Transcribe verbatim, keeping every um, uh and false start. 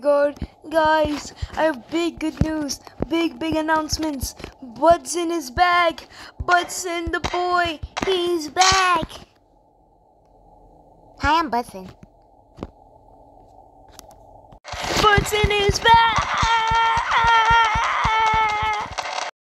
God, guys, I have big good news, big big announcements. Budson is back. Budson the boy, he's back. Hi, I'm Budson. Budson is back.